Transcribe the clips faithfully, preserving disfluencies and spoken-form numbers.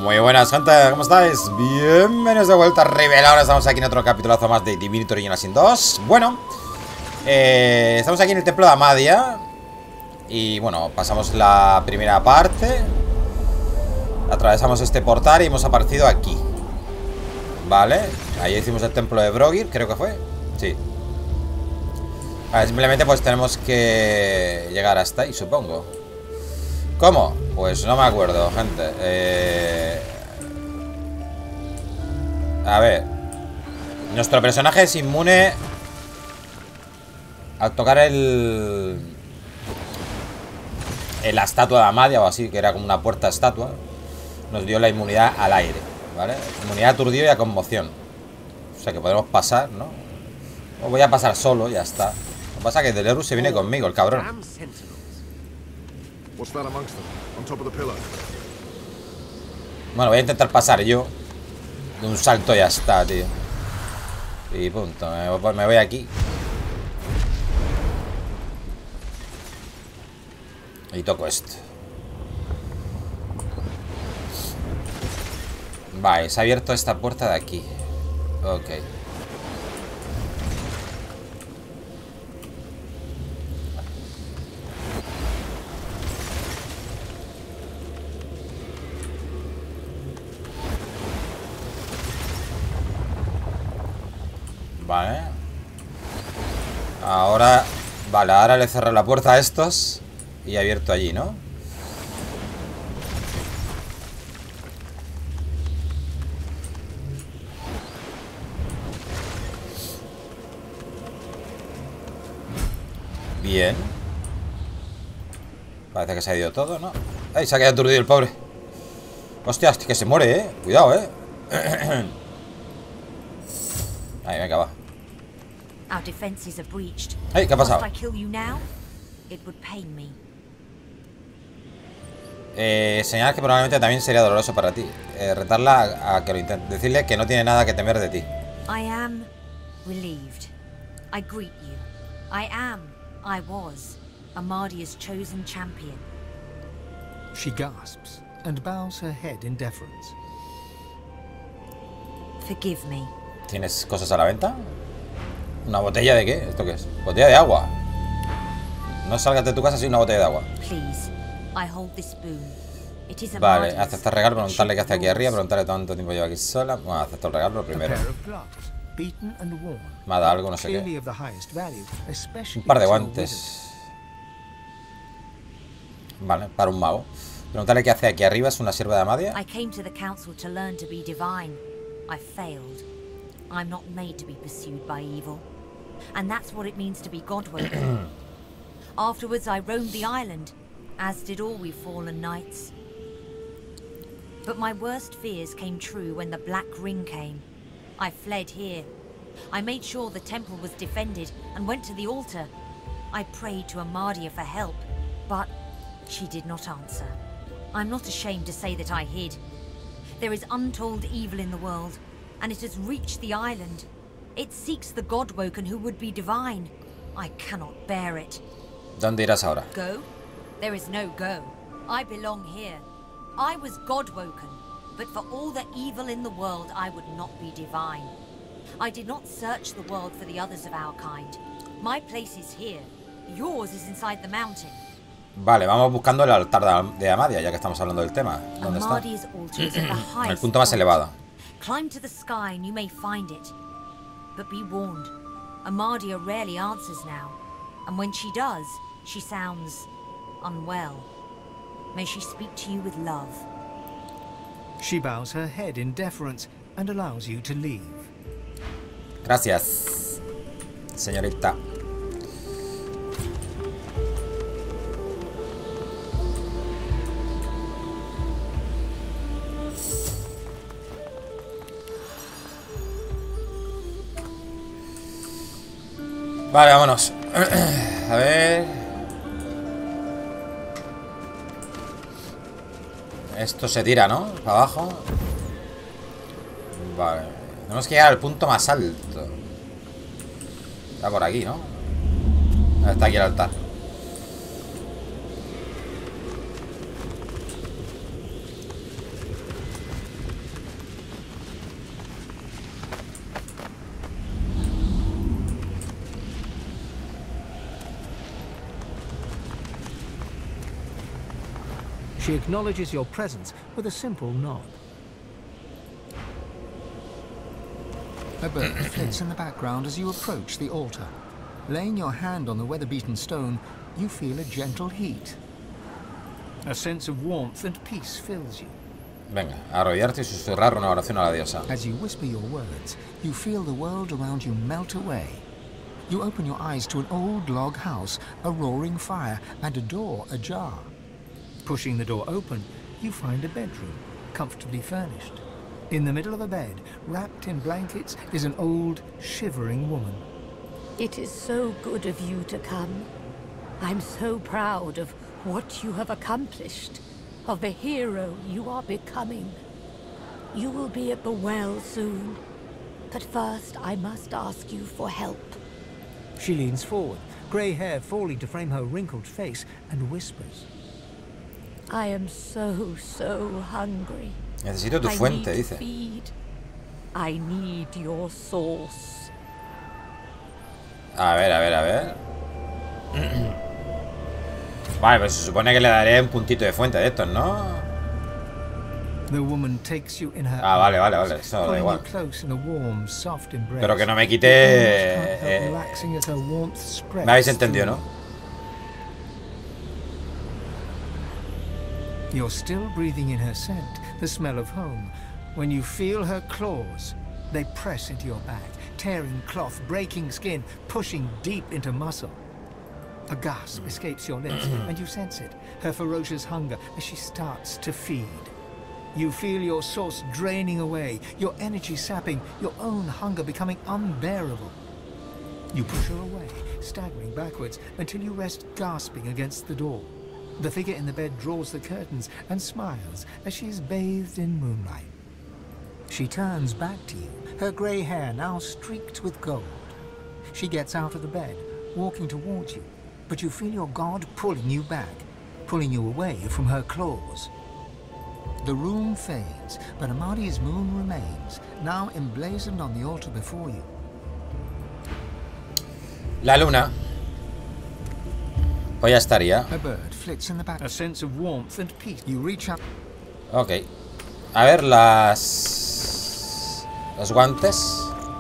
Muy buenas, gente, ¿cómo estáis? Bienvenidos de vuelta a Rivel. Ahora estamos aquí en otro capitulazo más de Divinity Original Sin dos. Bueno, eh, estamos aquí en el templo de Amadia. Y bueno, pasamos la primera parte. Atravesamos este portal y hemos aparecido aquí. Vale, ahí hicimos el templo de Brogir, creo que fue. Sí. Vale, simplemente pues tenemos que llegar hasta ahí, supongo. ¿Cómo? Pues no me acuerdo, gente. Eh... A ver. Nuestro personaje es inmune al tocar el... en la estatua de Amadia o así, que era como una puerta estatua. Nos dio la inmunidad al aire, ¿vale? Inmunidad a aturdido y a conmoción. O sea que podemos pasar, ¿no? O voy a pasar solo, ya está. Lo que pasa es que Delerus se viene conmigo, el cabrón. Bueno, voy a intentar pasar yo. De un salto ya está, tío. Y punto, me voy aquí. Y toco esto. Vale, se ha abierto esta puerta de aquí. Ok. Vale. Ahora... Vale, ahora le cerré la puerta a estos. Y he abierto allí, ¿no? Bien. Parece que se ha ido todo, ¿no? ¡Ay! Se ha quedado aturdido el pobre. Hostia, hostia, que se muere, ¿eh? Cuidado, ¿eh? Ahí, venga, va. ¡Ay! ¿Qué ha pasado? Eh, señalar que probablemente también sería doloroso para ti. Eh, retarla a, a que lo intente. Decirle que no tiene nada que temer de ti. I am relieved. I greet you. I am, I was, Amadia's chosen champion. She gasps and bows her head in deference. Forgive me. ¿Tienes cosas a la venta? ¿Una botella de qué? ¿Esto qué es? Botella de agua. No salgas de tu casa sin una botella de agua. Please, I hold this boon. It is Vale, acepta el regalo, preguntarle qué hace aquí arriba, preguntarle cuánto tiempo lleva aquí sola. Bueno, acepto el regalo lo primero. Me ha dado algo, no sé qué. Un par de guantes. Vale, para un mago. Preguntarle qué hace aquí arriba, es una sierva de Amadia. I came to the council to learn to be divine. I failed. I'm not made to be pursued by evil. And that's what it means to be Godwoken. Afterwards I roamed the island, as did all we fallen knights. But my worst fears came true when the Black Ring came. I fled here. I made sure the temple was defended and went to the altar. I prayed to Amadia for help, but she did not answer. I'm not ashamed to say that I hid. There is untold evil in the world, and it has reached the island. It seeks the Godwoken who would be divine. I cannot bear it. ¿Dónde irás ahora? Go? There is no go. I belong here. I was Godwoken, but for all the evil in the world, I would not be divine. I did not search the world for the others of our kind. My place is here. Yours is inside the mountain. Vale, vamos buscando el altar de Amadia, ya que estamos hablando del tema. ¿Dónde está? El punto más elevado. Climb to the sky and you may find it. But be warned, Amadia rarely answers now. And when she does, she sounds unwell. May she speak to you with love. She bows her head in deference and allows you to leave. Gracias, señorita. Vale, vámonos. A ver. Esto se tira, ¿no? Para abajo. Vale. Tenemos que llegar al punto más alto. Está por aquí, ¿no? Está aquí el altar. She acknowledges your presence with a simple nod. A bird flits in the background as you approach the altar. Laying your hand on the weather-beaten stone, you feel a gentle heat. A sense of warmth and peace fills you. Venga, arrodillarte y susurrar una oración a la diosa. As you whisper your words, you feel the world around you melt away. You open your eyes to an old log house, a roaring fire, and a door ajar. Pushing the door open, you find a bedroom, comfortably furnished. In the middle of a bed, wrapped in blankets, is an old, shivering woman. It is so good of you to come. I'm so proud of what you have accomplished, of the hero you are becoming. You will be at the well soon, but first I must ask you for help. She leans forward, grey hair falling to frame her wrinkled face, and whispers. I am so, so hungry. Necesito tu I fuente, need dice. to feed. I need your sauce. A ver, a ver, a ver. Vale, pues se supone que le daré un puntito de fuente de estos, ¿no? The woman takes you in her Ah, vale, vale, arms, vale, eso da pulling igual. you close in a warm, soft embrace. Pero que no me quite... You almost can't help eh, relaxing as her warmth spreads me habéis entendido, through ¿no? you. You're still breathing in her scent, the smell of home, when you feel her claws. They press into your back, tearing cloth, breaking skin, pushing deep into muscle. A gasp escapes your lips, and you sense it, her ferocious hunger as she starts to feed. You feel your source draining away, your energy sapping, your own hunger becoming unbearable. You push her away, staggering backwards, until you rest gasping against the door. The figure in the bed draws the curtains and smiles as she is bathed in moonlight. She turns back to you, her grey hair now streaked with gold. She gets out of the bed, walking towards you, but you feel your god pulling you back, pulling you away from her claws. The room fades, but Amadi's moon remains, now emblazoned on the altar before you. La luna. Pues ya estaría. A bird flits in the back. A sense of warmth and peace. You reach out. Ok. A ver, las... Los guantes.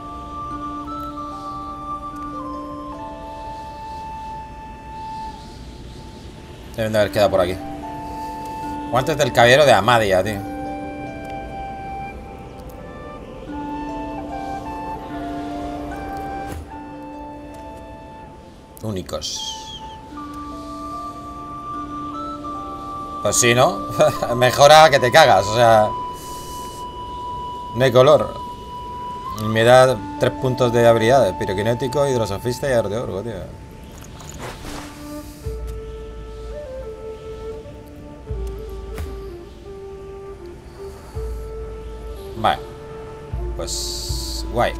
Deben de haber quedado por aquí. Guantes del caballero de Amadia, tío. Únicos. Pues sí, ¿no? Mejora que te cagas, o sea... No hay color. Y me da tres puntos de habilidades. Piroquinético, hidrosofista y arteorgo, tío. Vale. Pues... guay.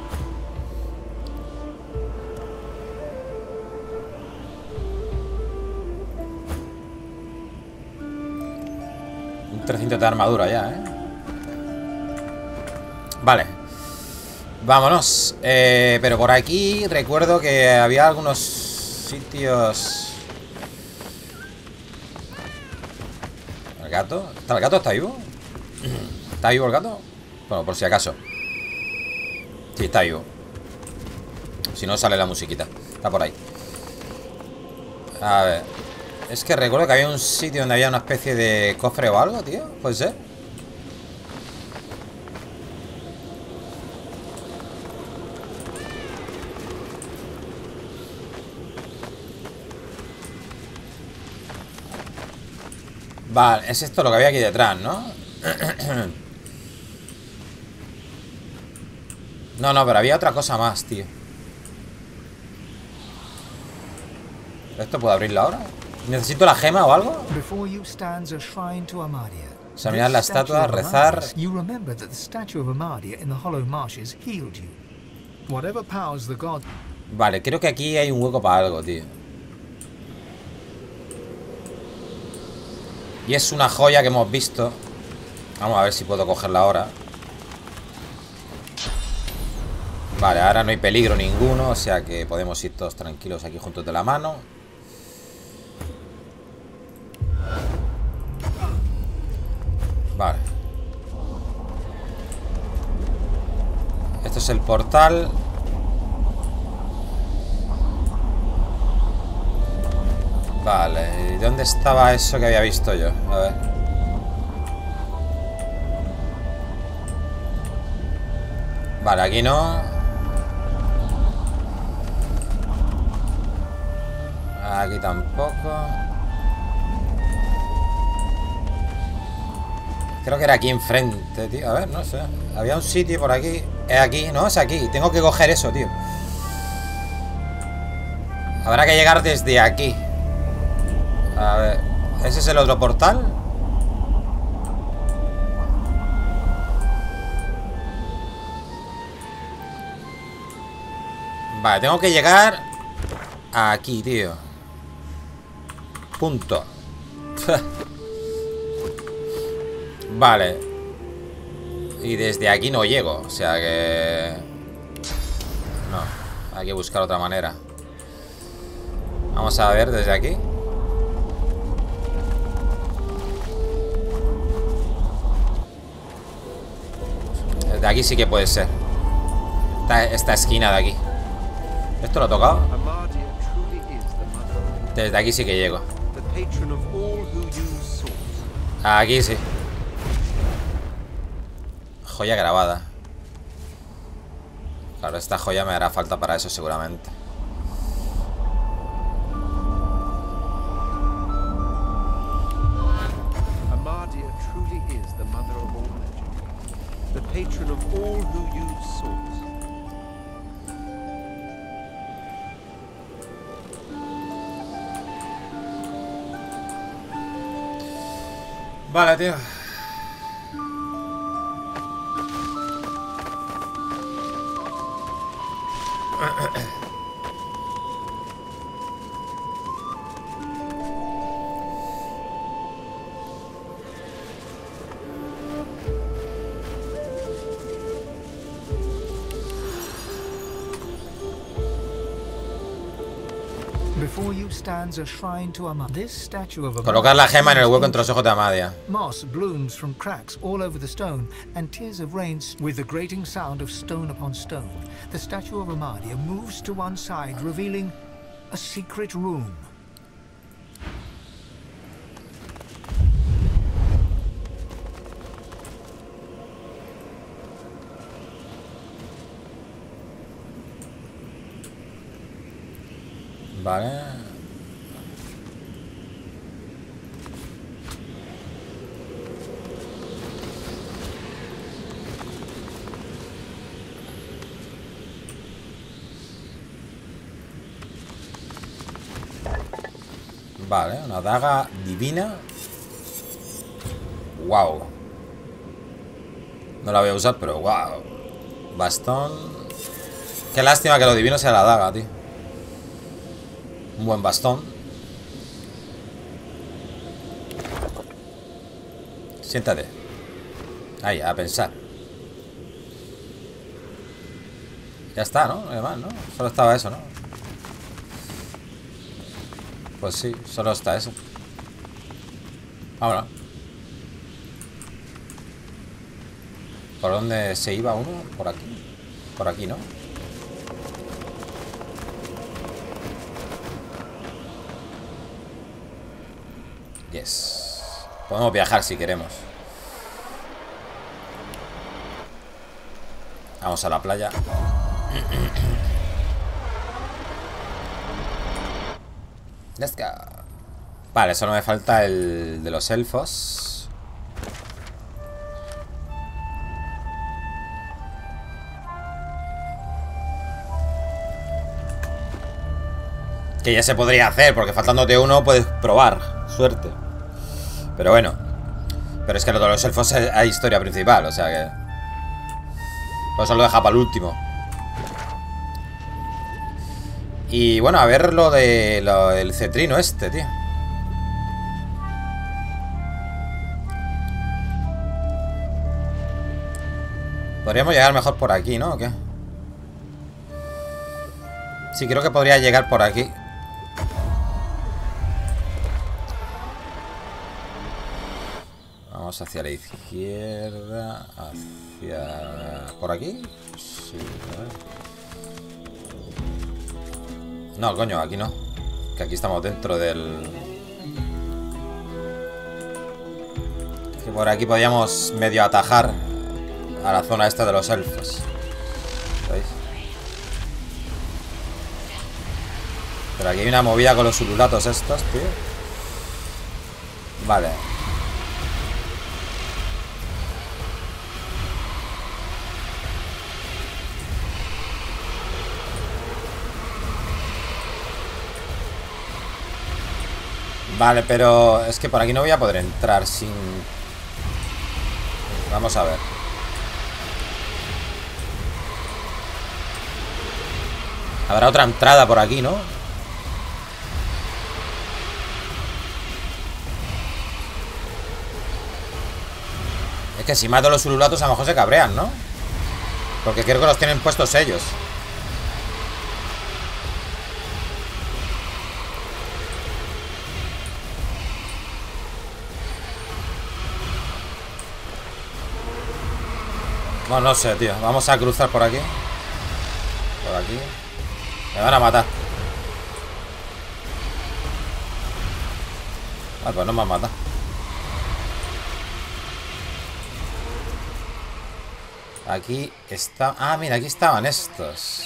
Un trescientos de armadura ya, ¿eh? Vale. Vámonos. Eh, pero por aquí recuerdo que había algunos sitios... ¿El gato? ¿Está el gato? ¿Está vivo? ¿Está vivo el gato? Bueno, por si acaso. Sí, está vivo. Si no, sale la musiquita. Está por ahí. A ver. Es que recuerdo que había un sitio donde había una especie de cofre o algo, tío. ¿Puede ser? Vale, es esto lo que había aquí detrás, ¿no? No, no, pero había otra cosa más, tío. ¿Esto puedo abrirlo ahora? ¿Necesito la gema o algo? Before you stands a shrine to Amadia. Examinar la estatua, rezar. You remember that the statue of Amadia in the Hollow Marshes healed you. Whatever powers the god. Vale, creo que aquí hay un hueco para algo, tío. Y es una joya que hemos visto. Vamos a ver si puedo cogerla ahora. Vale, ahora no hay peligro ninguno, o sea que podemos ir todos tranquilos aquí juntos de la mano. Vale. Esto es el portal. Vale, ¿y dónde estaba eso que había visto yo? A ver. Vale, aquí no. Aquí tampoco. Creo que era aquí enfrente, tío. A ver, no sé. Había un sitio por aquí. Es aquí, no, es aquí. Tengo que coger eso, tío. Habrá que llegar desde aquí. A ver. ¿Ese es el otro portal? Vale, tengo que llegar aquí, tío. Punto. Vale. Y desde aquí no llego. O sea que... No, hay que buscar otra manera. Vamos a ver desde aquí. Desde aquí sí que puede ser. Esta, esta esquina de aquí. ¿Esto lo he tocado? Desde aquí sí que llego. Aquí sí. Joya grabada. Claro, esta joya me hará falta para eso seguramente. Amadia truly is the mother of all magic, the patron of all who use swords. Vale, tío. Before you stands a shrine to Amadia. This statue of Amadia. Colocar la gema en el hueco entre los ojos de Amadia. Moss blooms from cracks all over the stone, and tears of rain with the grating sound of stone upon stone. The statue of Amadia moves to one side, revealing a secret room. Vale. Vale, una daga divina. Wow. No la voy a usar, pero wow. Bastón. Qué lástima que lo divino sea la daga, tío. Un buen bastón. Siéntate. Ahí, a pensar. Ya está, ¿no? Además, ¿no? Solo estaba eso, ¿no? Pues sí, solo está eso. Vámonos. ¿Por dónde se iba uno? Por aquí. Por aquí, ¿no? Yes. Podemos viajar si queremos. Vamos a la playa. Let's go. Vale, solo me falta el de los elfos. Que ya se podría hacer, porque faltándote uno puedes probar. Suerte. Pero bueno. Pero es que lo de los elfos hay historia principal, o sea que... Por eso lo deja para el último. Y bueno, a ver lo de lo del cetrino este, tío. Podríamos llegar mejor por aquí, ¿no? ¿O qué? Sí, creo que podría llegar por aquí. Vamos hacia la izquierda. Hacia... ¿Por aquí? Sí, a ver. No, coño, aquí no. Que aquí estamos dentro del... Que por aquí podíamos medio atajar a la zona esta de los elfos. ¿Veis? Pero aquí hay una movida con los ululatos estos, tío. Vale. Vale, pero es que por aquí no voy a poder entrar sin... Vamos a ver. Habrá otra entrada por aquí, ¿no? Es que si mato a los ululatos a lo mejor se cabrean, ¿no? Porque creo que los tienen puestos ellos. No, no sé, tío. Vamos a cruzar por aquí. Por aquí. Me van a matar. Ah, pues no me han matado. Aquí está... Ah, mira, aquí estaban estos.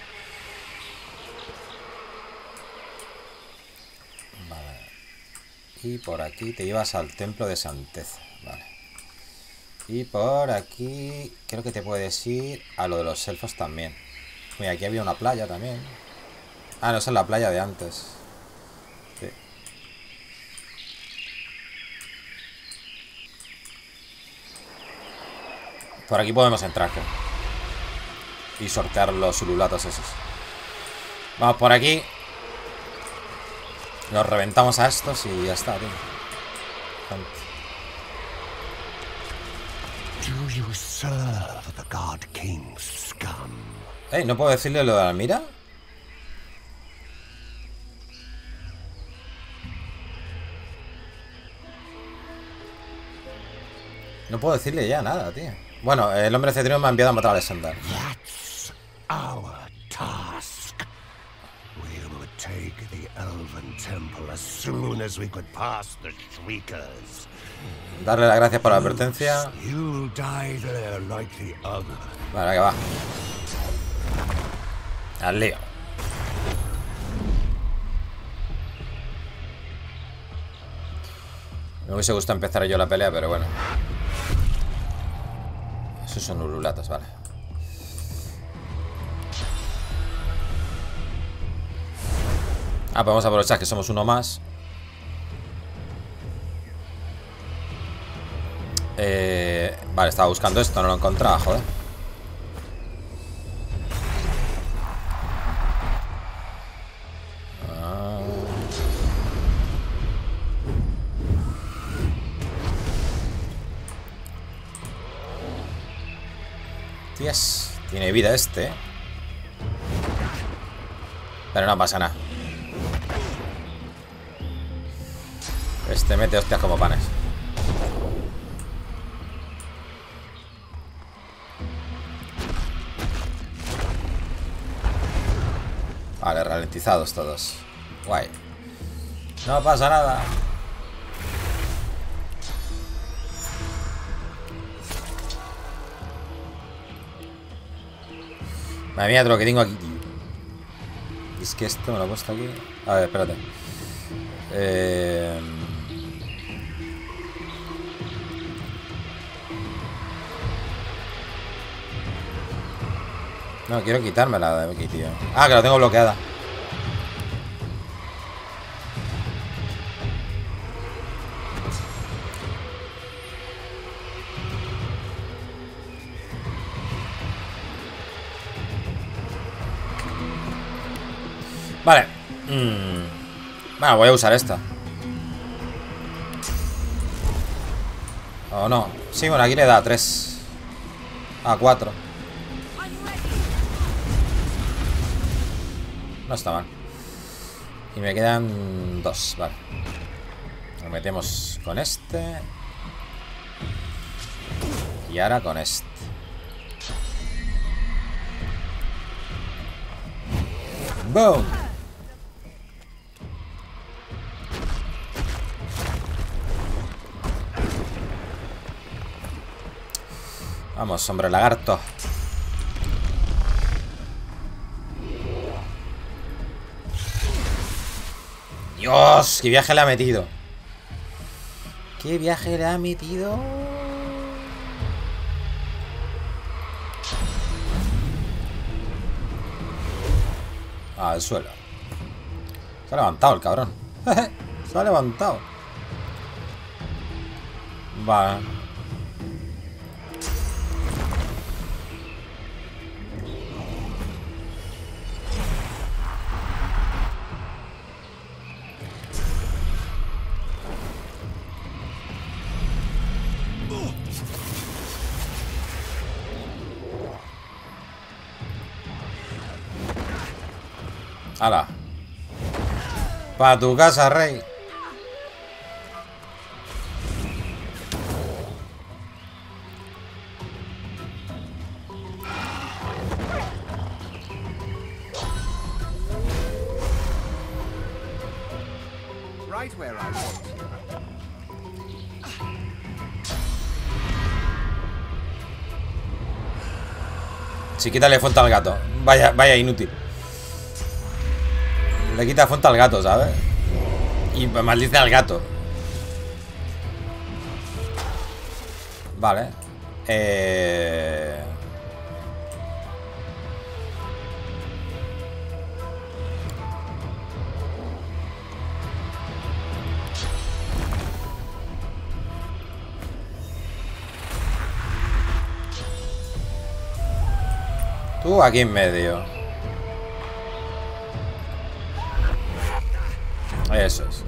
Vale. Y por aquí te ibas al templo de Santeza. Vale. Y por aquí creo que te puedes ir a lo de los elfos también. Mira, aquí había una playa también. Ah, no, esa es la playa de antes. Sí. Por aquí podemos entrar, creo. Y sortear los ululatos esos. Vamos por aquí. Los reventamos a estos y ya está, tío. Do you serve the God King's scum? Ey, ¿no puedo decirle lo de Almira? No puedo decirle ya nada, tío. Bueno, el hombre cetrino me ha enviado a matar a Alexander. That's our task. We would take the Elven Temple as soon as we could pass the Shriekers. Darle las gracias por la advertencia. You'll die there like the other. Vale, que va. Al lío. Me hubiese gustado empezar yo la pelea, pero bueno. Esos son ululatos, vale. Ah, pues vamos a aprovechar que somos uno más. Eh, vale, estaba buscando esto, no lo encontraba, joder. Ah. Tías, tiene vida este, ¿eh? Pero no pasa nada. Este mete hostias como panes. Vale, ralentizados todos. Guay. No pasa nada. Madre mía, de lo que tengo aquí, tío. Y es que esto me lo he puesto aquí. A ver, espérate. Eh... No, quiero quitármela de aquí, tío. Ah, que la tengo bloqueada. Vale. Mm. Bueno, voy a usar esta. O no. Sí, bueno, aquí le da tres. A cuatro. No está mal. Y me quedan dos, vale. Lo metemos con este. Y ahora con este. ¡Boom! Vamos, hombre lagarto. Dios, qué viaje le ha metido. ¿Qué viaje le ha metido? Al suelo. Se ha levantado el cabrón. Se ha levantado. Vale. ¡Hala! ¡Pa' tu casa, rey! Right where I want you. Sí, quítale fuente al gato. Vaya, vaya inútil. Le quita fuente al gato, ¿sabes? Y maldice al gato. Vale. Eh... Tú aquí en medio. Eso es.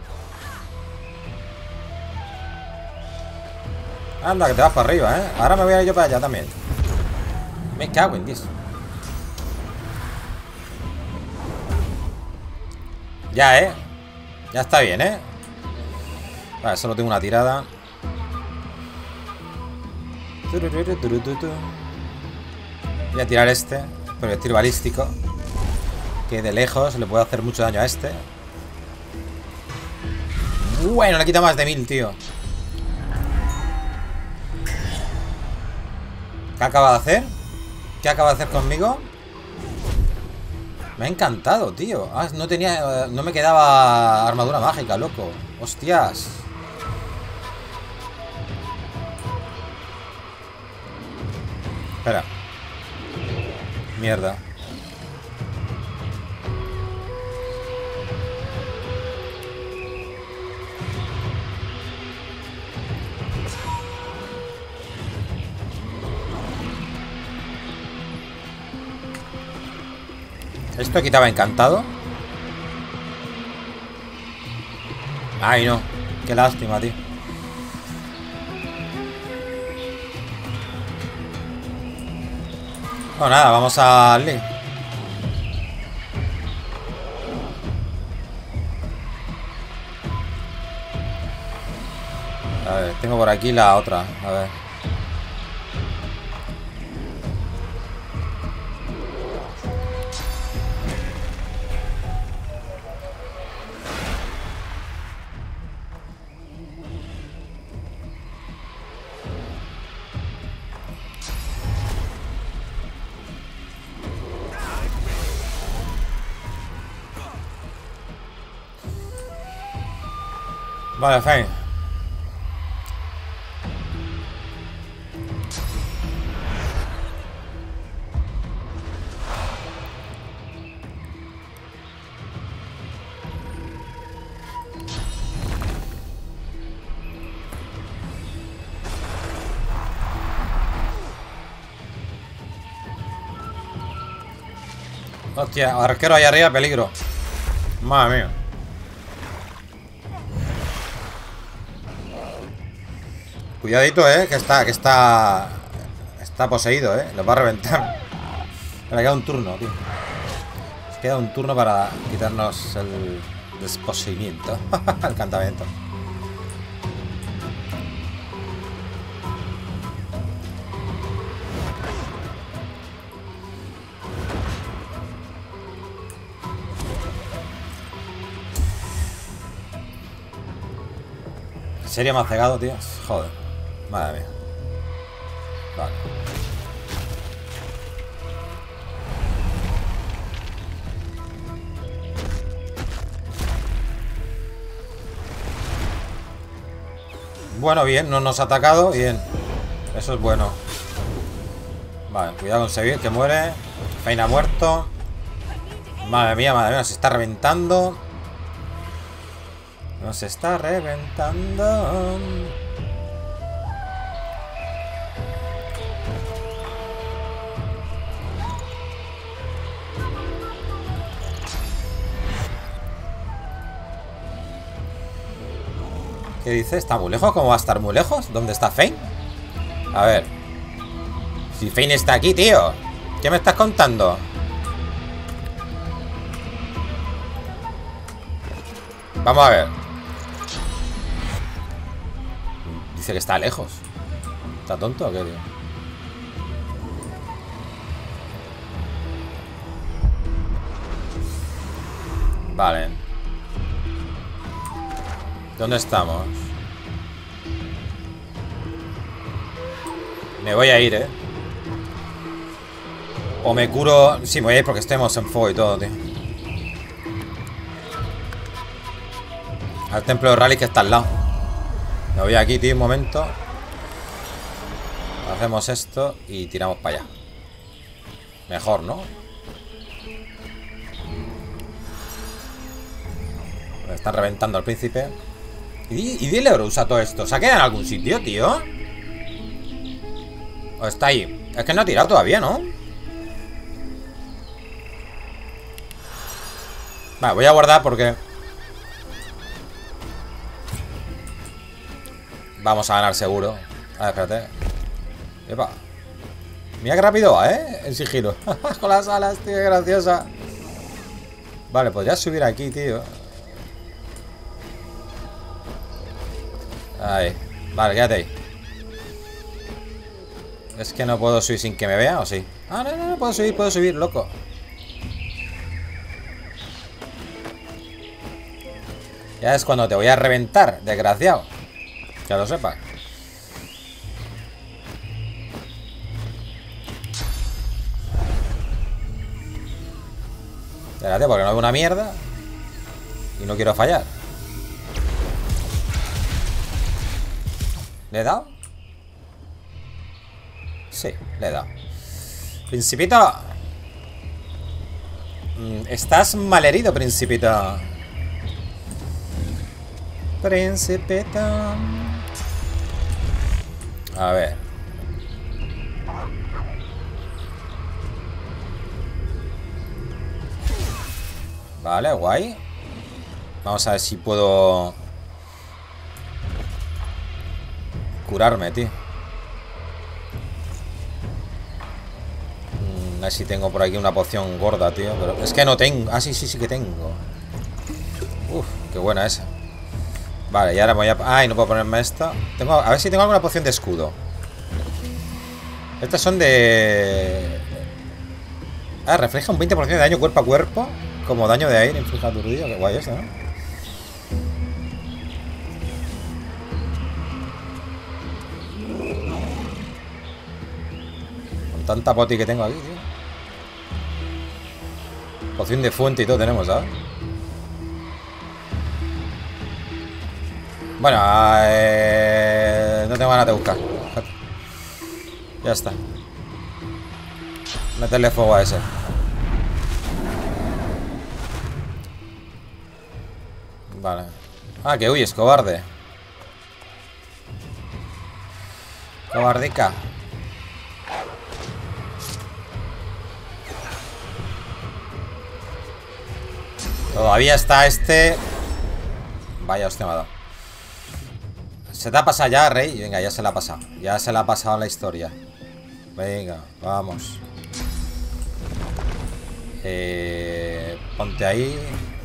Anda, que te vas para arriba, ¿eh? Ahora me voy a ir yo para allá también. Me cago en Dios. Ya, ¿eh? Ya está bien, ¿eh? Vale, solo tengo una tirada. Voy a tirar este proyectil balístico, que de lejos le puede hacer mucho daño a este. Bueno, le quita más de mil, tío. ¿Qué acaba de hacer? ¿Qué acaba de hacer conmigo? Me ha encantado, tío. Ah, no tenía... No me quedaba armadura mágica, loco. Hostias. Espera. Mierda. Esto quitaba encantado. Ay, no. Qué lástima, tío. Bueno, nada, vamos a Lee. A ver, tengo por aquí la otra. A ver. Vale, fine. Hostia, arquero ahí arriba, peligro. Madre mía. Cuidadito, eh, que está, que está... Está poseído, eh. Los va a reventar. Le queda un turno, tío. Nos queda un turno para quitarnos el desposeimiento. El campamento. serio me ha cegado, tío? Joder. Madre mía. Vale. Bueno, bien, no nos ha atacado. Bien. Eso es bueno. Vale, cuidado con Seville, que muere. Fein ha muerto. Madre mía, madre mía, se está reventando. Nos está reventando. ¿Qué dice? ¿Está muy lejos? ¿Cómo va a estar muy lejos? ¿Dónde está Fein? A ver. Si Fein está aquí, tío. ¿Qué me estás contando? Vamos a ver. Dice que está lejos. ¿Está tonto o qué, tío? Vale. ¿Dónde estamos? Me voy a ir, ¿eh? O me curo... Sí, me voy a ir porque estemos en fuego y todo, tío. Al templo de Rally que está al lado. Me voy aquí, tío, un momento. Hacemos esto y tiramos para allá. Mejor, ¿no? Me están reventando al príncipe. ¿Y, y dile usa todo esto? ¿Se ha quedado en algún sitio, tío? ¿O está ahí? Es que no ha tirado todavía, ¿no? Vale, voy a guardar porque... Vamos a ganar seguro. A ver, espérate. Epa. Mira qué rápido va, ¿eh? En sigilo. Con las alas, tío, qué graciosa. Vale, podría subir aquí, tío. Ahí. Vale, quédate ahí. Es que no puedo subir sin que me vea, ¿o sí? Ah, no, no, no, puedo subir, puedo subir, loco. Ya es cuando te voy a reventar, desgraciado. Que lo sepas. Espérate, porque no veo una mierda. Y no quiero fallar. ¿Le he dado? Sí, le he dado. Principito. Estás malherido, Principito. Principito. A ver. Vale, guay. Vamos a ver si puedo curarme, tío. A ver si tengo por aquí una poción gorda, tío. Pero es que no tengo. Ah, sí, sí, sí que tengo. Uf, qué buena esa. Vale, y ahora voy a... Ay, no puedo ponerme esta. Tengo... A ver si tengo alguna poción de escudo. Estas son de... Ah, refleja un veinte por ciento de daño cuerpo a cuerpo. Como daño de aire, inflige aturdido. Qué guay esto, ¿no? Con tanta poti que tengo aquí, tío. Poción de fuente y todo tenemos, ¿sabes? Bueno, eh, no tengo ganas de buscar. Ya está. Meterle fuego a ese. Vale. Ah, que huyes, cobarde. Cobardica. Todavía está este. Vaya, hostia, me ha dado. ¿Se te ha pasado ya, Rey? Venga, ya se la ha pasado. Ya se la ha pasado la historia. Venga, vamos. Eh, ponte ahí.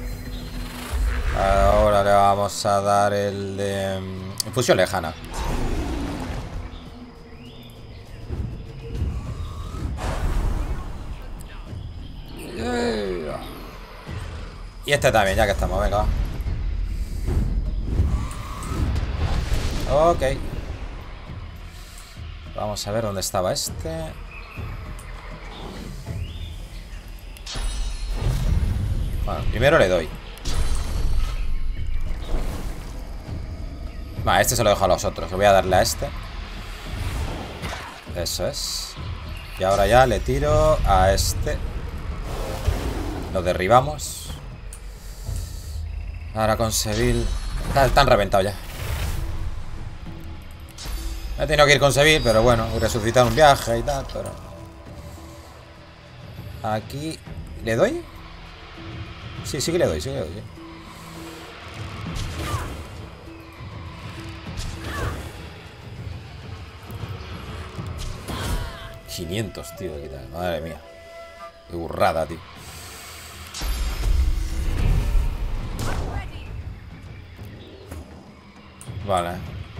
Ahora le vamos a dar el de... Um, infusión lejana. Y este también, ya que estamos, venga. Ok. Vamos a ver dónde estaba este. Bueno, primero le doy. Va, este se lo dejo a los otros. Le voy a darle a este. Eso es. Y ahora ya le tiro a este. Lo derribamos. Ahora con Seville. Están reventados ya. He tenido que ir con Seville, pero bueno, y resucitar un viaje y tal, pero... Aquí... ¿Le doy? Sí, sí que le doy, sí que le doy. quinientos, tío, de quitar. Madre mía. Qué burrada, tío. Vale.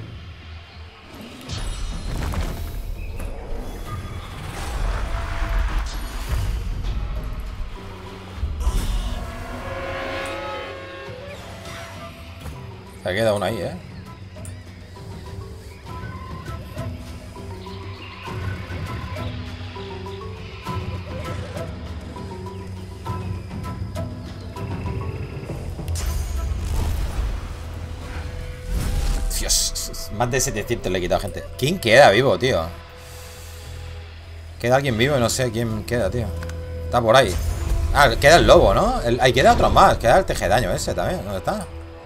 Se queda uno ahí, ¿eh? Dios, más de setecientos le he quitado, gente. ¿Quién queda vivo, tío? Queda alguien vivo y no sé quién queda, tío. Está por ahí. Ah, queda el lobo, ¿no? El, ahí queda otro más. Queda el tejedaño ese también. ¿Dónde está?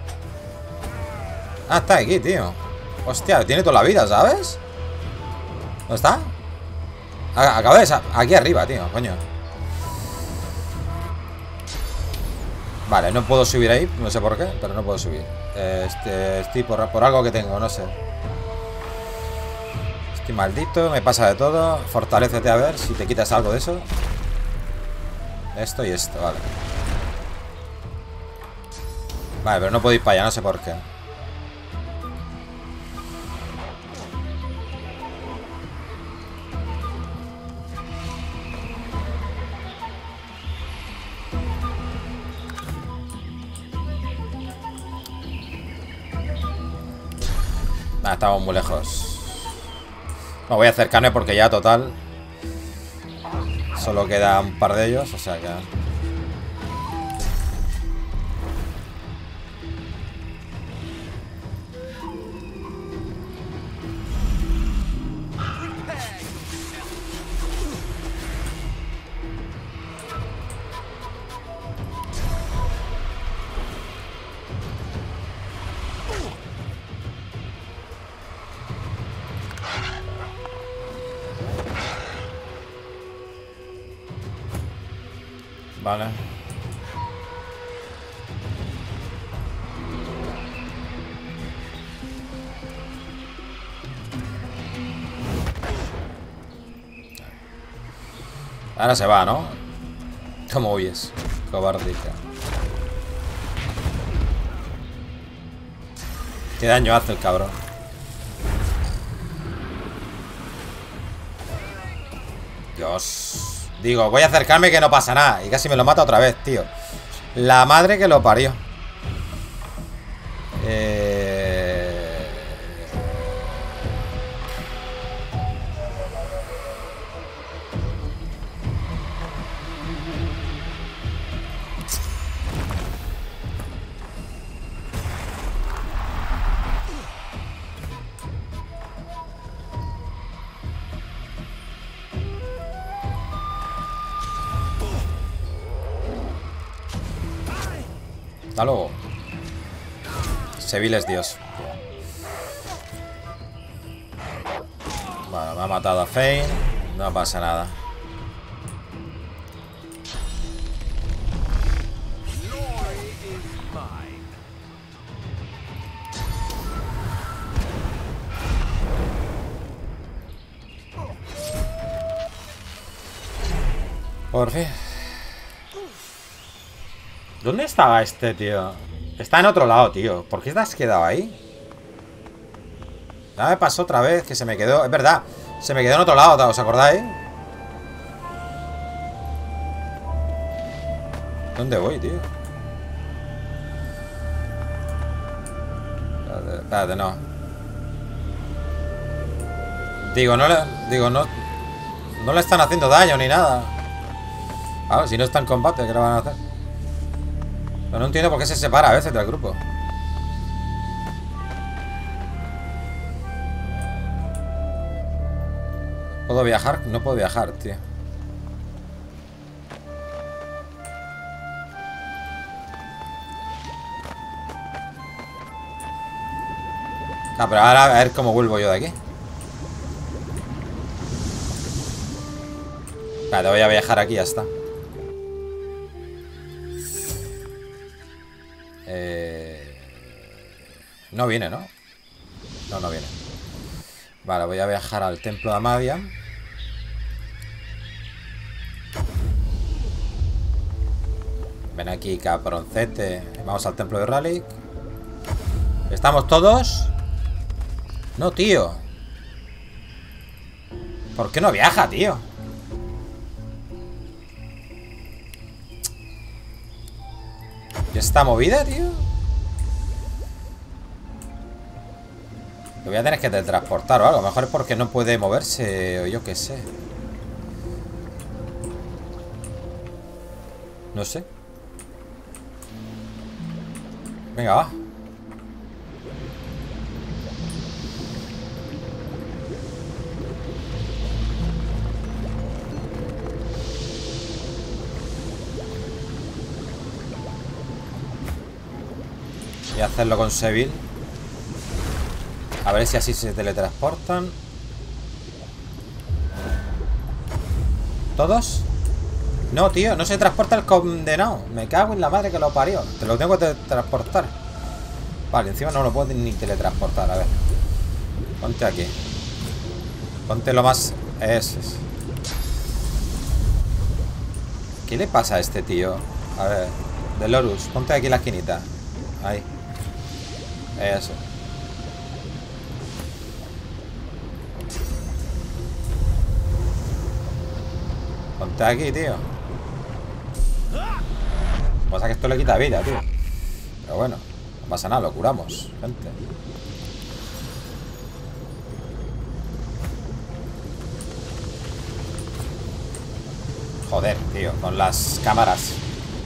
Ah, está aquí, tío. Hostia, tiene toda la vida, ¿sabes? ¿Dónde está? Acaba de... Aquí arriba, tío, coño. Vale, no puedo subir ahí. No sé por qué, pero no puedo subir. Este, estoy por, por algo que tengo, no sé. Estoy maldito, me pasa de todo. Fortalécete a ver si te quitas algo de eso. Esto y esto, vale. Vale, pero no puedo ir para allá, no sé por qué. Ah, estamos muy lejos. No voy a acercarme porque ya total solo queda un par de ellos, o sea que... Vale. Ahora se va, ¿no? ¿Cómo huyes? Cobardica. Qué daño hace el cabrón. Dios. Digo, voy a acercarme que no pasa nada. Y casi me lo mata otra vez, tío. La madre que lo parió. Eh... Hasta luego. Seville es Dios. Bueno, me ha matado a Fane. No pasa nada. Por fin. ¿Dónde estaba este, tío? Está en otro lado, tío. ¿Por qué te has quedado ahí? Ya me pasó otra vez que se me quedó... Es verdad, se me quedó en otro lado, ¿os acordáis? ¿Dónde voy, tío? Espérate, espérate, no. Digo, no le... Digo, no... No le están haciendo daño ni nada. Ah, si no está en combate, ¿qué le van a hacer? Pero no entiendo por qué se separa a veces del grupo. ¿Puedo viajar? No puedo viajar, tío. Ah, pero ahora a ver cómo vuelvo yo de aquí. Vale, voy a viajar aquí, ya está. Eh... No viene, ¿no? No, no viene. Vale, voy a viajar al templo de Amadia. Ven aquí, cabroncete. Vamos al templo de Ralik. ¿Estamos todos? No, tío. ¿Por qué no viaja, tío? ¿Y esta movida, tío? Lo voy a tener que teletransportar o algo. A lo mejor es porque no puede moverse o yo qué sé. No sé. Venga, va. Voy a hacerlo con Seville. A ver si así se teletransportan. ¿Todos? No, tío, no se transporta el condenado. Me cago en la madre que lo parió. Te lo tengo que teletransportar. Vale, encima no lo puedo ni teletransportar. A ver. Ponte aquí. Ponte lo más... Eso es. ¿Qué le pasa a este tío? A ver. Delorus, ponte aquí en la esquinita. Ahí. Eso. Ponte aquí, tío. Lo que pasa es que esto le quita vida, tío. Pero bueno, no pasa nada, lo curamos, gente. Joder, tío, con las cámaras.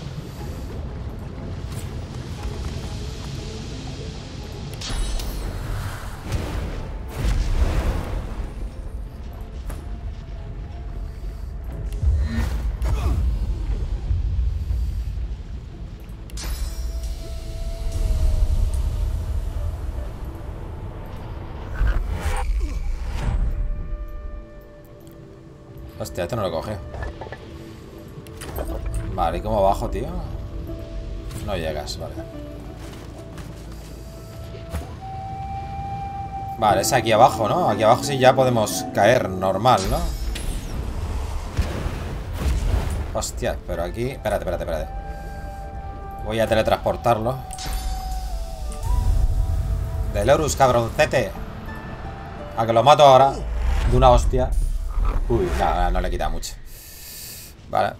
Hostia, esto no lo coge. Vale, ¿y cómo bajo, tío? No llegas, vale. Vale, es aquí abajo, ¿no? Aquí abajo sí ya podemos caer normal, ¿no? Hostia, pero aquí... Espérate, espérate, espérate. Voy a teletransportarlo. Delorus, cabroncete. A que lo mato ahora. De una hostia. Uy, nada, no le quita mucho. Vale.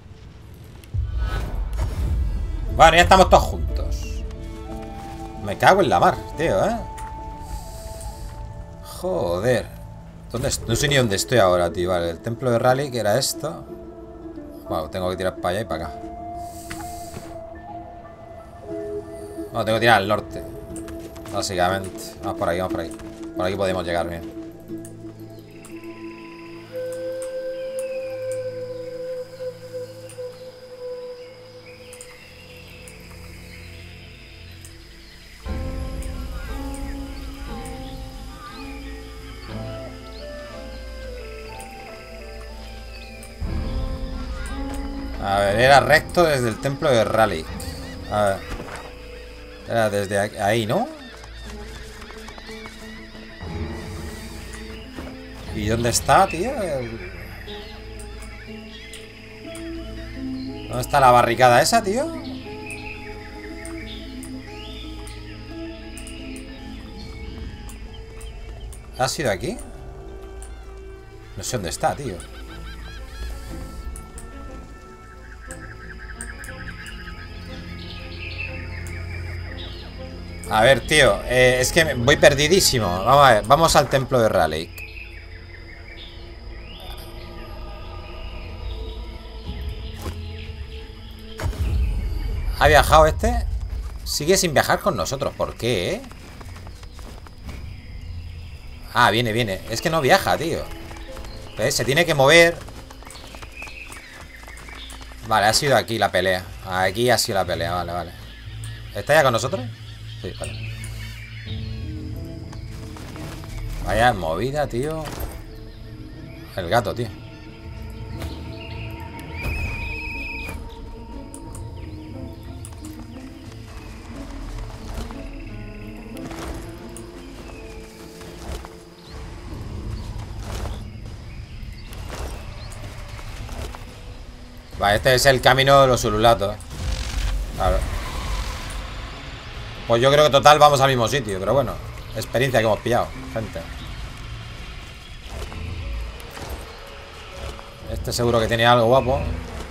Bueno, ya estamos todos juntos. Me cago en la mar, tío, ¿eh? Joder. ¿Dónde no sé ni dónde estoy ahora, tío. Vale, el templo de Rally, que era esto. Bueno, tengo que tirar para allá y para acá. No, tengo que tirar al norte. Básicamente. Vamos por aquí, vamos por aquí. Por aquí podemos llegar bien. A ver, era recto desde el templo de Rally. A ver. Era desde ahí, ¿no? ¿Y dónde está, tío? ¿Dónde está la barricada esa, tío? ¿Ha sido aquí? No sé dónde está, tío. A ver, tío, eh, es que voy perdidísimo. Vamos a ver, vamos al templo de Ralik. ¿Ha viajado este? Sigue sin viajar con nosotros. ¿Por qué, eh? Ah, viene, viene. Es que no viaja, tío. ¿Ves? Se tiene que mover. Vale, ha sido aquí la pelea. Aquí ha sido la pelea, vale, vale. ¿Está ya con nosotros? Sí, vale. Vaya movida, tío. El gato, tío. Vale, este es el camino de los ululatos. Claro. Pues yo creo que total vamos al mismo sitio. Pero bueno, experiencia que hemos pillado, gente. Este seguro que tiene algo guapo.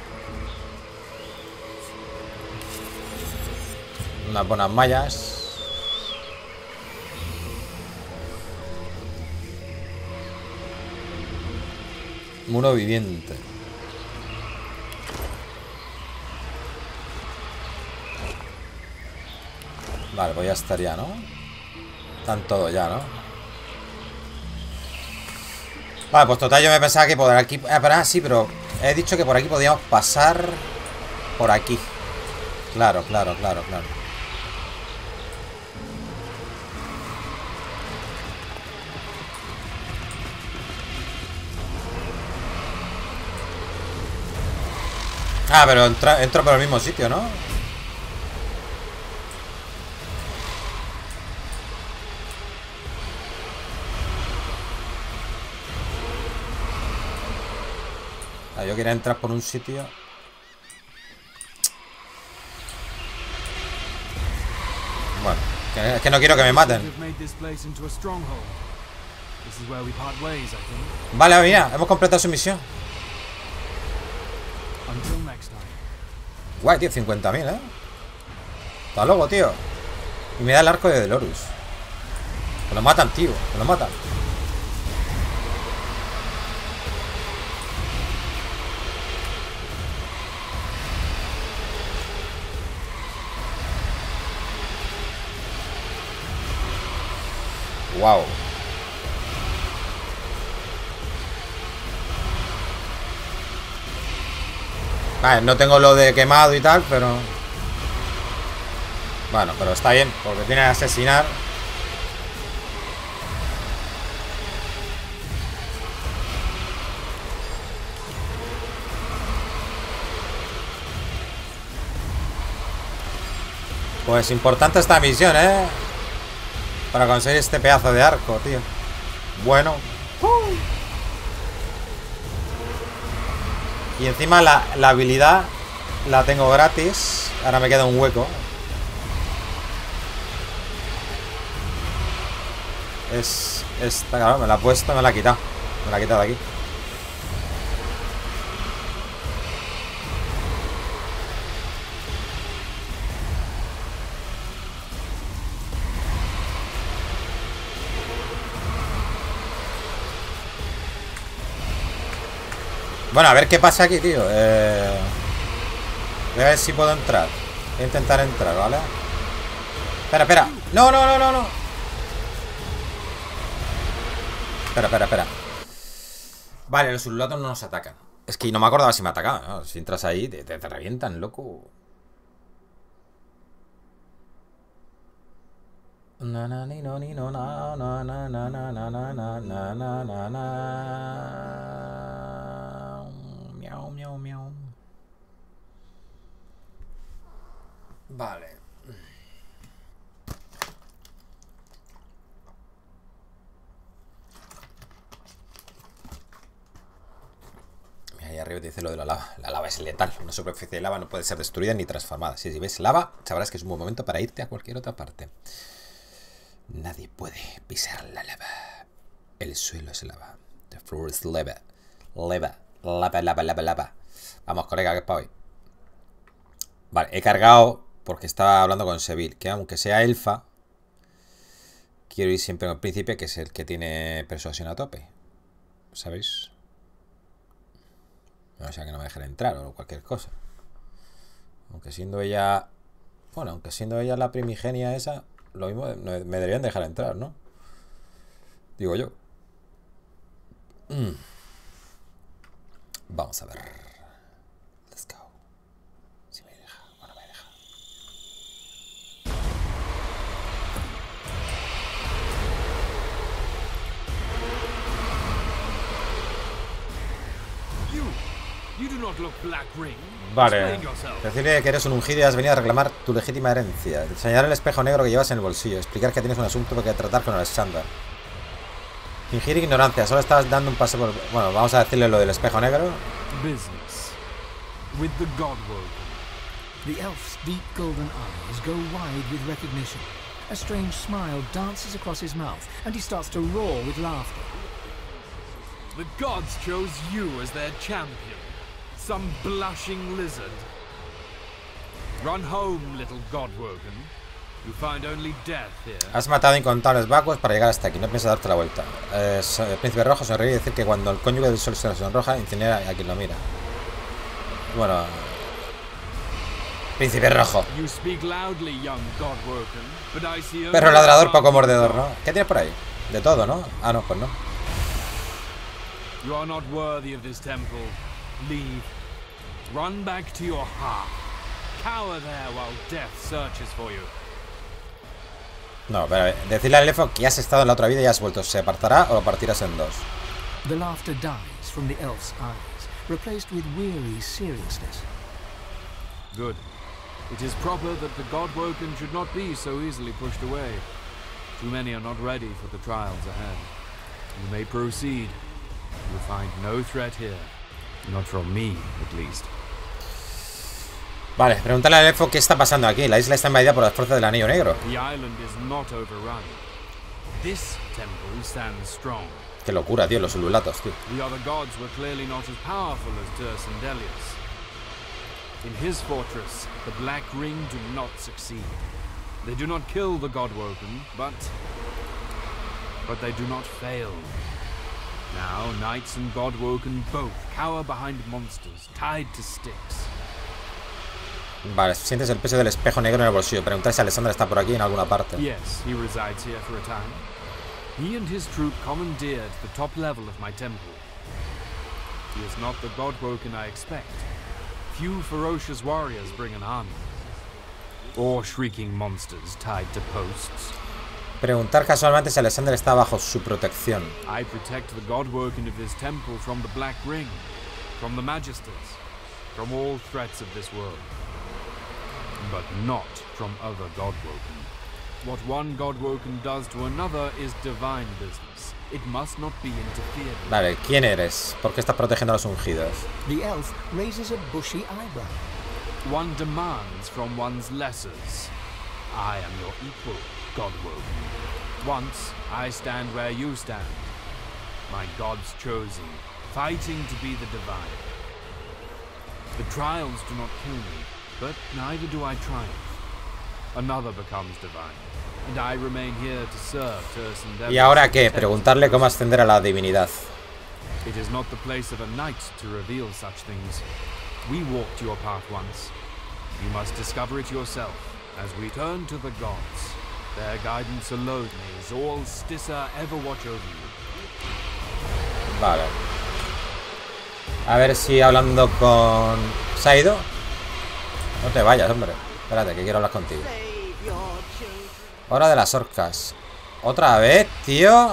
Unas buenas mallas. Muro viviente. Vale, pues ya estaría, ¿no? Están todos ya, ¿no? Vale, pues total yo me pensaba que por aquí... Ah, pero, ah, sí, pero he dicho que por aquí podíamos pasar... Por aquí. Claro, claro, claro, claro. Ah, pero entra, entro por el mismo sitio, ¿no? Ah, yo quería entrar por un sitio. Bueno, que, es que no quiero que me maten. Vale, mira, hemos completado su misión. Guay, tío, cincuenta mil, ¿eh? Está loco, tío. Y me da el arco de Delorus. Me lo matan, tío, me lo matan. Wow. Vale, no tengo lo de quemado y tal, pero... Bueno, pero está bien, porque tiene que asesinar. Pues importante esta misión, ¿eh? Para conseguir este pedazo de arco, tío. Bueno. Y encima la, la habilidad la tengo gratis. Ahora me queda un hueco. Es... Esta, claro, me la he puesto, me la he quitado. Me la he quitado de aquí. Bueno, a ver qué pasa aquí, tío. Eh... Voy a ver si puedo entrar. Voy a intentar entrar, ¿vale? Espera, espera. No, no, no, no, no. Espera, espera, espera. Vale, los ululatos no nos atacan. Es que no me acordaba si me atacaban, ¿no? Si entras ahí, te, te, te revientan, loco. Na na ni no ni no na na na na na na na na na na na na. Miau, miau, miau. Vale. Mira, ahí arriba te dice lo de la lava. La lava es letal. Una superficie de lava no puede ser destruida ni transformada. Si ves lava, sabrás que es un buen momento para irte a cualquier otra parte. Nadie puede pisar la lava. El suelo es lava. The floor is lava. Lava. Lava, lava, lava, lava. Vamos, colega, que es para hoy. Vale, he cargado porque estaba hablando con Seville. Que aunque sea elfa, quiero ir siempre al príncipe, que es el que tiene persuasión a tope. ¿Sabéis? O sea, que no me dejen entrar o cualquier cosa. Aunque siendo ella Bueno, aunque siendo ella la primigenia esa, lo mismo me, me deberían dejar entrar, ¿no? Digo yo. Mm. Vamos a ver. Let's go. Si me deja o no me deja. You, you do not look Black Ring. Vale. Explain yourself. Decirle que eres un ungido y has venido a reclamar tu legítima herencia. Enseñar el espejo negro que llevas en el bolsillo. Explicar que tienes un asunto que tratar con Alexander. Fingir ignorancia. Solo estabas dando un paso por... Bueno, vamos a decirle lo del espejo negro. Business with the Godwoken. The elf's deep golden eyes go wide with recognition. A strange smile dances across his mouth, and he starts to roar with laughter. The gods chose you as their champion. Some blushing lizard. Run home, little Godwoken. You find only death here. Has matado incontables vacuos para llegar hasta aquí. No piensas darte la vuelta. Eh, el príncipe rojo sonríe y decir que cuando el cónyuge del sol se sonroja, incinera a quien lo mira. Bueno... Príncipe rojo. You speak loudly, young Godwoken, but I see only Perro ladrador, poco one mordedor, ¿no? God. ¿Qué tienes por ahí? De todo, ¿no? Ah, no, pues no. You are not worthy of this temple. Leave. Run back to your hearth. Cower there while death searches for you. No, pero decirle al elfo que has estado en la otra vida y has vuelto. ¿Se apartará o lo partirás en dos? The laughter dies from the elf's eyes, replaced with weary seriousness. Good. It is proper that the Godwoken should not be so easily pushed away. Too many are not ready for the trials ahead. You may proceed. You'll find no threat here. Not from me, at least. Vale, preguntarle al elfo qué está pasando aquí. La isla está invadida por las fuerzas del Anillo Negro. The island is not overrun. This temple stands strong. Qué locura, tío, los ululatos, tío. The other gods were clearly not as powerful as Tersendelius. In his fortress, the Black Ring do not succeed. They do not kill the Godwoken, but... But they do not fail. Now, Knights and Godwoken both cower behind monsters, tied to sticks. Vale, sientes el peso del espejo negro en el bolsillo. Preguntar si Alexander está por aquí en alguna parte. Yes, he resides here for a time. He and his troop commandeered the top level of my temple. He is not the Godwoken I expect. Few ferocious warriors bring an army. Or shrieking monsters tied to posts. Preguntar casualmente si Alexander está bajo su protección. I protect the Godwoken of this temple from the Black Ring, from the Magisters, from all threats of this world. But not from other Godwoken. What one Godwoken does to another is divine business. It must not be interfered with. Vale, ¿quién eres? ¿Por qué estás protegiendo a los ungidos? The elf raises a bushy eyebrow. One demands from one's lessers. I am your equal, Godwoken. Once, I stand where you stand. My gods chosen, fighting to be the divine. The trials do not kill me, but neither do I triumph. Another becomes divine, and I remain here to serve Tersendelius. ¿Y ahora qué? Preguntarle cómo ascender a la divinidad. It is not the place of a knight to reveal such things. We walked your path once. You must discover it yourself, as we turn to the gods. Their guidance alone is all Stissa ever watch over you. Vale. A ver si hablando con... ¿Se ha ido? No te vayas, hombre. Espérate, que quiero hablar contigo. Hora de las orcas. ¿Otra vez, tío?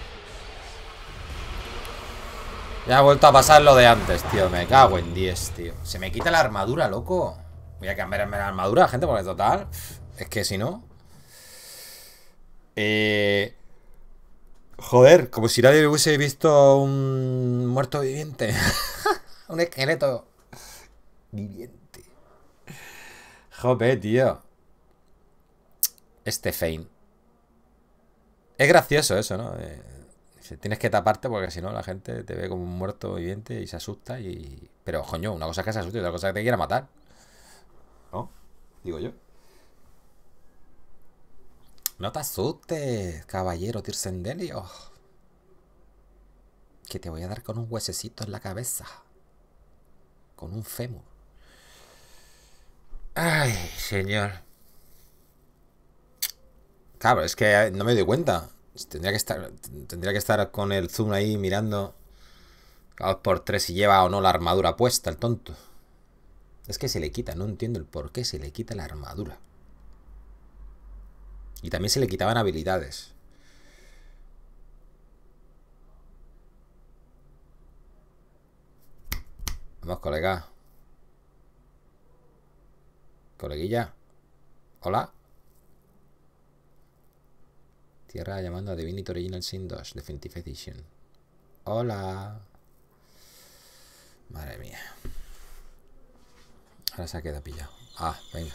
Ya ha vuelto a pasar lo de antes, tío. Me cago en diez, tío. Se me quita la armadura, loco. Voy a cambiarme la armadura, gente, porque total... Es que si no... Eh... Joder, como si nadie hubiese visto un muerto viviente. Un esqueleto viviente. Joder, tío. Este Fein. Es gracioso eso, ¿no? Eh, tienes que taparte porque si no la gente te ve como un muerto viviente y se asusta y... Pero, coño, una cosa es que se asuste y otra cosa es que te quiera matar. ¿No? Digo yo. No te asustes, caballero Tirsendelio. Que te voy a dar con un huesecito en la cabeza. Con un fémur. Ay, señor. Claro, es que no me doy cuenta. Tendría que estar, tendría que estar con el zoom ahí mirando cada por tres si lleva o no la armadura puesta, el tonto. Es que se le quita, no entiendo el por qué se le quita la armadura. Y también se le quitaban habilidades. Vamos, colega. Coleguilla. Hola. Tierra llamando a Divinity Original Sin dos, Definitive Edition. Hola. Madre mía. Ahora se ha quedado pillado. Ah, venga.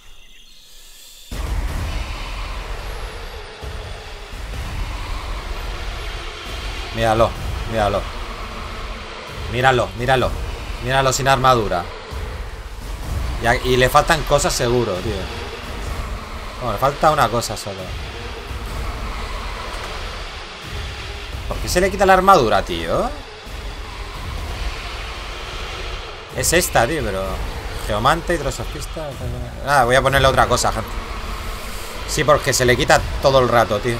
Míralo, míralo. Míralo, míralo. Míralo sin armadura. Y, y le faltan cosas seguro, tío. Bueno, le falta una cosa solo. ¿Por qué se le quita la armadura, tío? Es esta, tío, pero... Geomante, hidrosofista... Nada, voy a ponerle otra cosa, gente. Sí, porque se le quita todo el rato, tío.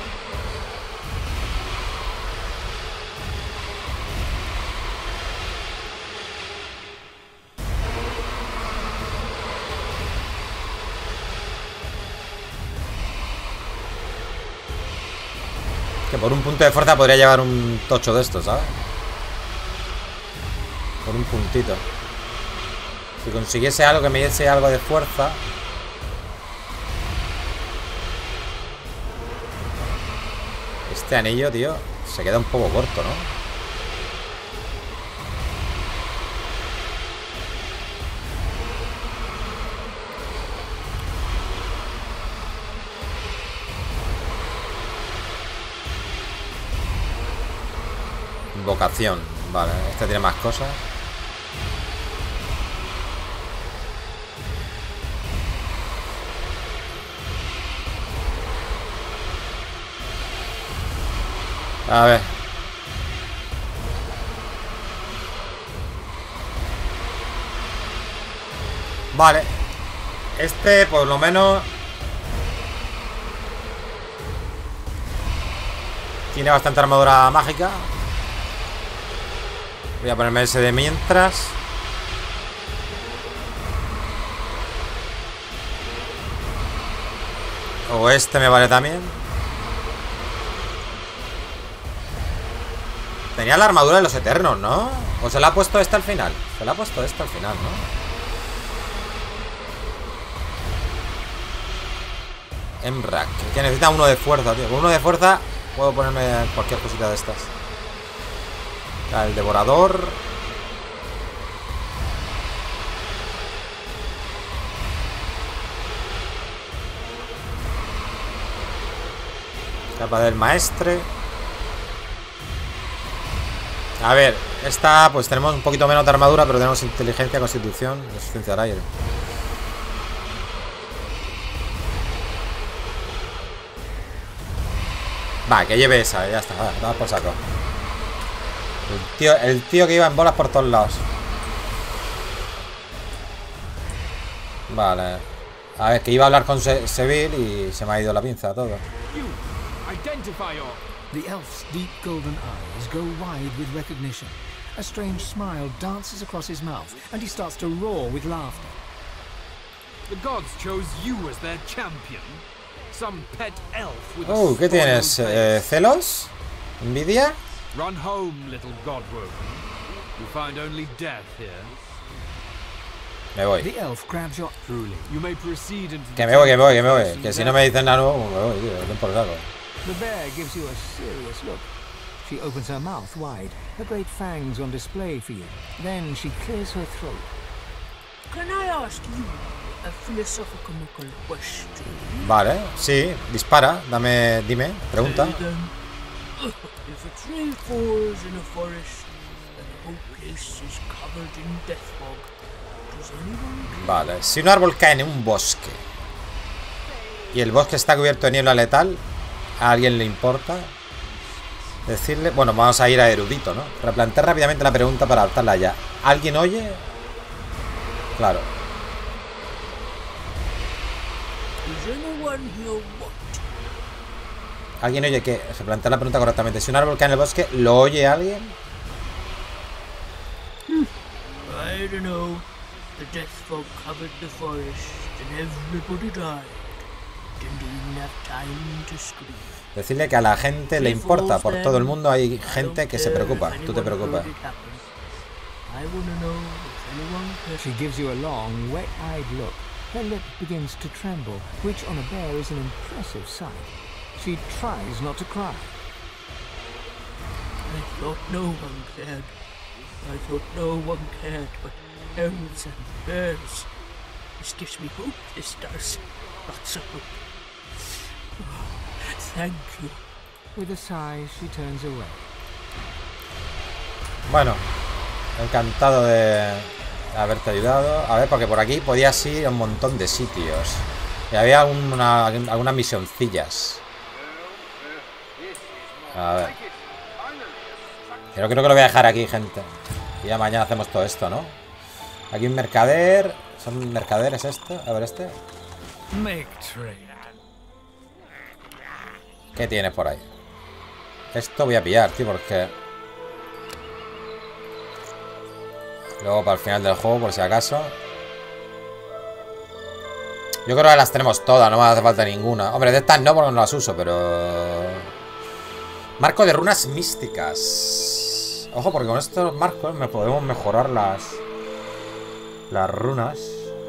Que por un punto de fuerza podría llevar un tocho de estos, ¿sabes? Por un puntito. Si consiguiese algo que me diese algo de fuerza. Este anillo, tío, se queda un poco corto, ¿no? Invocación. Vale, este tiene más cosas. A ver. Vale. Este, por lo menos, tiene bastante armadura mágica. Voy a ponerme ese de mientras. O este me vale también. Tenía la armadura de los eternos, ¿no? ¿O se la ha puesto esta al final? Se la ha puesto esta al final, ¿no? Emrak, que necesita uno de fuerza, tío. Con uno de fuerza puedo ponerme cualquier cosita de estas. El devorador. Capa del maestre. A ver, esta pues tenemos un poquito menos de armadura, pero tenemos inteligencia, constitución, resistencia al aire. Va, que lleve esa, ya está, va, vamos por saco. El tío, el tío que iba en bolas por todos lados. Vale. A ver, que iba a hablar con Se Seville y se me ha ido la pinza todo. The elf's deep golden eyes go wide with recognition. A strange smile dances across his mouth, and he starts to roar with laughter. The gods chose you as their champion. Some pet elf with Oh, ¿qué tienes? Eh, ¿Celos? ¿Envidia? Run home, little Godwoken. You find only death here. Me voy. The elf grabs your... Truly, you may proceed into Que me voy, que me voy, que me voy. Que si no me dicen nada nuevo, me voy, tío. Den por saco. The bear gives you a serious look. She opens her mouth wide, her great fangs on display for you. Then she clears her throat. Can I ask you a philosophical question? Vale, sí, dispara, dame, dime, pregunta. If a tree falls in a forest and the whole place is covered in death fog, does anyone... Vale, si un árbol cae en un bosque y el bosque está cubierto de niebla letal, ¿a alguien le importa? Decirle... Bueno, vamos a ir a erudito, ¿no? Replantear rápidamente la pregunta para adaptarla ya. ¿Alguien oye? Claro. Does anyone hear what? ¿Alguien oye qué? Se plantea la pregunta correctamente. Si un árbol cae en el bosque, ¿lo oye alguien? I don't know. The death fog covered the forest and everybody died. Didn't even have time to scream. Decirle que a la gente le importa. Por todo el mundo hay gente que se preocupa. Tú te preocupas. She gives you a long, wet-eyed look. Her lip begins to tremble, which on a bear is an impressive sight. She tries not to cry. I thought no one cared. I thought no one cared, but elves and bears. This gives me hope, this does. Lots of hope. Oh, thank you. With a sigh, she turns away. Bueno, encantado de haberte ayudado. A ver, porque por aquí podías ir a un montón de sitios. Y había una, algunas misioncillas. A ver. Pero creo que lo voy a dejar aquí, gente. Y ya mañana hacemos todo esto, ¿no? Aquí un mercader. ¿Son mercaderes este? A ver este. ¿Qué tienes por ahí? Esto voy a pillar, tío, porque... Luego para el final del juego, por si acaso. Yo creo que las tenemos todas, no me hace falta ninguna. Hombre, de estas no, porque no las uso, pero... Marco de runas místicas. Ojo, porque con estos marcos me podemos mejorar las... Las runas.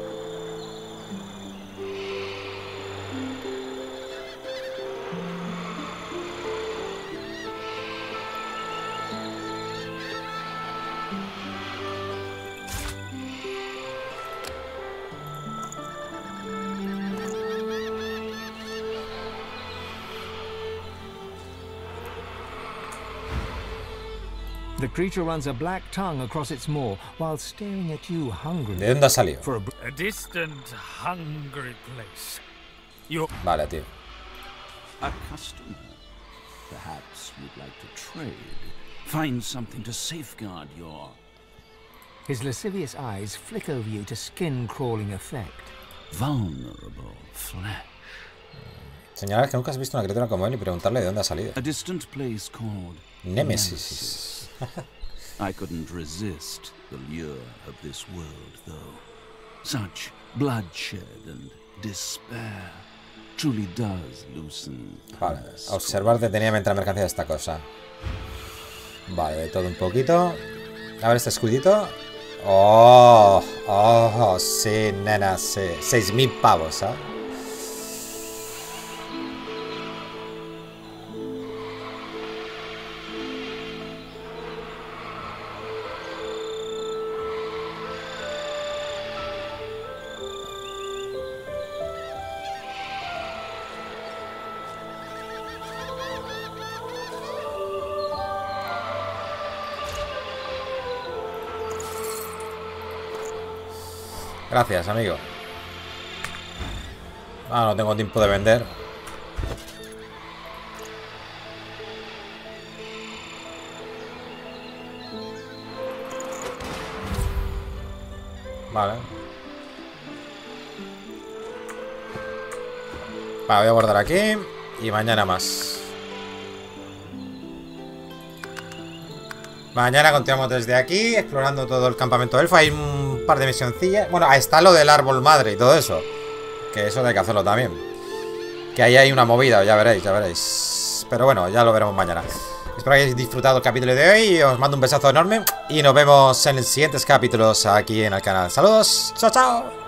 The creature runs a black tongue across its maw while staring at you hungrily. ¿De dónde ha salido? For a, A distant, hungry place. You're... Vale, tío. A customer. Perhaps you'd like to trade. Find something to safeguard your... His lascivious eyes flick over you to skin-crawling effect. vulnerable flesh. Señalar que nunca has visto una criatura como él y preguntarle de dónde ha salido. A distant place called Nemesis. I couldn't resist the lure of this world, though. Such bloodshed and despair truly does loosen. Vale, observar detenidamente la mercancía de esta cosa. Vale, de todo un poquito. A ver este escudito. Oh, oh, sí, nena, sí. Seis mil pavos, ¿ah? ¿eh? Gracias, amigo. Ah, no tengo tiempo de vender. Vale. Vale, voy a guardar aquí. Y mañana más. Mañana continuamos desde aquí, explorando todo el campamento elfo. Hay un par de misioncillas. Bueno, ahí está lo del árbol madre y todo eso. Que eso hay que hacerlo también. Que ahí hay una movida, ya veréis, ya veréis. Pero bueno, ya lo veremos mañana. Espero que hayáis disfrutado el capítulo de hoy. Os mando un besazo enorme. Y nos vemos en los siguientes capítulos aquí en el canal. Saludos, chao, chao.